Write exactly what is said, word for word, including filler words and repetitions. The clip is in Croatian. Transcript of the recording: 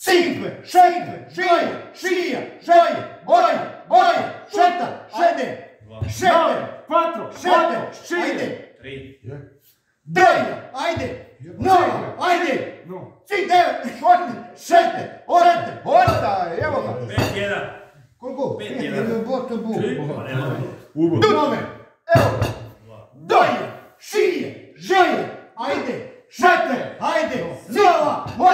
cinque, šeste, šije, šija, šaje, boja, boja, šeta, šede, šete, quattro, šete, šije, deja, ajde, nova, ajde, ci, devet, osmi, šete, osete, oseta, evo ga. Pet jedan. Koliko? Pet jedan. Boto bu. Ubo. Nove, evo ga. Doja, šije, žaje, ajde, šete, ajde, nova,